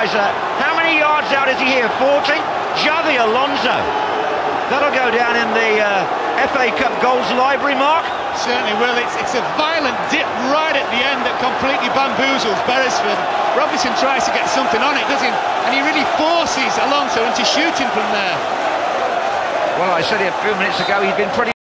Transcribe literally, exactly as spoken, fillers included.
equaliser. How many yards out is he here? forty? Javi Alonso. That'll go down in the uh, F A Cup goals library, Mark. Certainly will. It's, it's a violent dip right at the end that completely bamboozles Beresford. Robinson tries to get something on it, doesn't he? And he really forces Alonso into shooting from there. Well, I said it a few minutes ago, he'd been pretty